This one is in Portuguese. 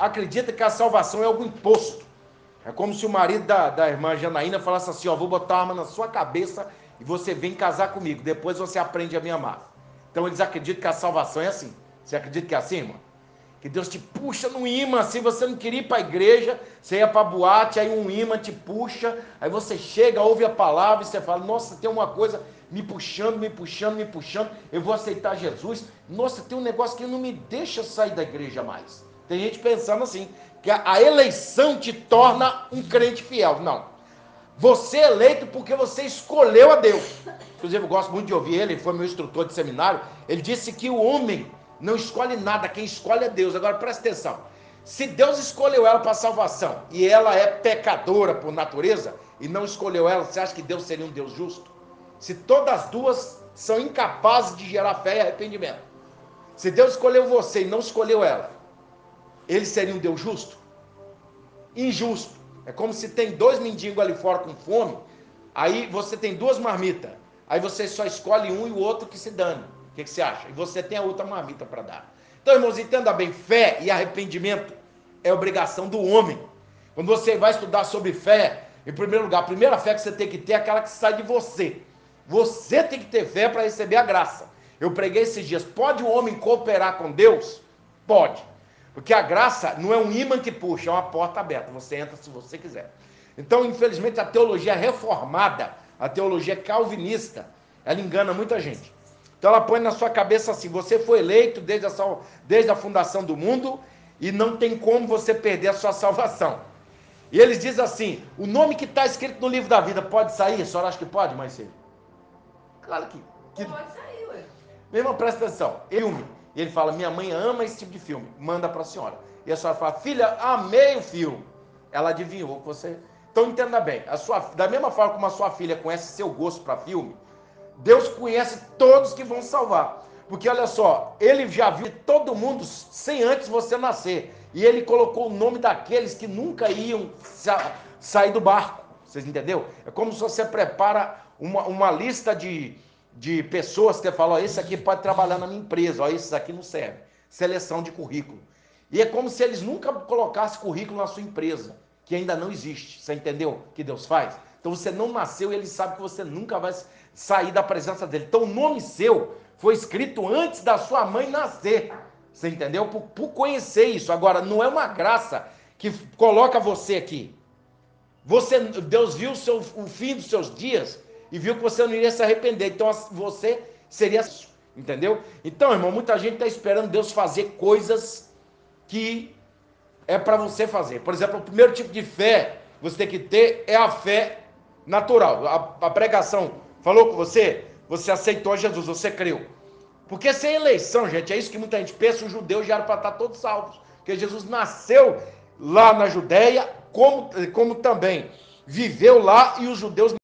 acredita que a salvação é algo imposto. É como se o marido da irmã Janaína falasse assim, ó, vou botar uma arma na sua cabeça e você vem casar comigo, depois você aprende a me amar. Então eles acreditam que a salvação é assim. Você acredita que é assim, irmão? Que Deus te puxa num imã, assim, você não queria ir para a igreja, você ia para a boate, aí um imã te puxa, aí você chega, ouve a palavra e você fala, nossa, tem uma coisa me puxando, me puxando, me puxando, eu vou aceitar Jesus. Nossa, tem um negócio que não me deixa sair da igreja mais. Tem gente pensando assim, que a eleição te torna um crente fiel. Não. Você é eleito porque você escolheu a Deus. Inclusive, eu gosto muito de ouvir ele foi meu instrutor de seminário. Ele disse que o homem não escolhe nada, quem escolhe é Deus. Agora, presta atenção. Se Deus escolheu ela para salvação e ela é pecadora por natureza e não escolheu ela, você acha que Deus seria um Deus justo? Se todas as duas são incapazes de gerar fé e arrependimento. Se Deus escolheu você e não escolheu ela, ele seria um Deus justo? Injusto. É como se tem dois mendigos ali fora com fome, aí você tem duas marmitas, aí você só escolhe um e o outro que se dane. O que você acha? E você tem a outra marmita para dar. Então, irmãos, entenda bem, fé e arrependimento é obrigação do homem. Quando você vai estudar sobre fé, em primeiro lugar, a primeira fé que você tem que ter é aquela que sai de você. Você tem que ter fé para receber a graça. Eu preguei esses dias, pode o homem cooperar com Deus? Pode. Porque a graça não é um imã que puxa, é uma porta aberta. Você entra se você quiser. Então, infelizmente, a teologia reformada, a teologia calvinista, ela engana muita gente. Então, ela põe na sua cabeça assim, você foi eleito desde a fundação do mundo e não tem como você perder a sua salvação. E eles dizem assim, o nome que está escrito no livro da vida pode sair? A senhora acha que pode, mãe Cília? Claro que... Pode sair, ué. Meu irmão, presta atenção. Filme. E ele fala, minha mãe ama esse tipo de filme. Manda para a senhora. E a senhora fala, filha, amei o filme. Ela adivinhou que você... Então entenda bem. Da mesma forma como a sua filha conhece seu gosto para filme, Deus conhece todos que vão salvar. Porque olha só, ele já viu todo mundo sem antes você nascer. E ele colocou o nome daqueles que nunca iam sair do barco. Vocês entenderam? É como se você prepara uma lista de pessoas que falam, ó, esse aqui pode trabalhar na minha empresa, ó, esses aqui não servem. Seleção de currículo. E é como se eles nunca colocassem currículo na sua empresa, que ainda não existe. Você entendeu o que Deus faz? Então você não nasceu e ele sabe que você nunca vai sair da presença dele. Então o nome seu foi escrito antes da sua mãe nascer. Você entendeu? Por conhecer isso. Agora, não é uma graça que coloca você aqui. Deus viu o fim dos seus dias e viu que você não iria se arrepender. Então você seria... Entendeu? Então, irmão, muita gente está esperando Deus fazer coisas que é para você fazer. Por exemplo, o primeiro tipo de fé que você tem que ter é a fé natural. A pregação falou com você, você aceitou Jesus, você creu. Porque sem eleição, gente, é isso que muita gente pensa, os judeus já eram para estar todos salvos. Porque Jesus nasceu lá na Judéia, como também viveu lá e os judeus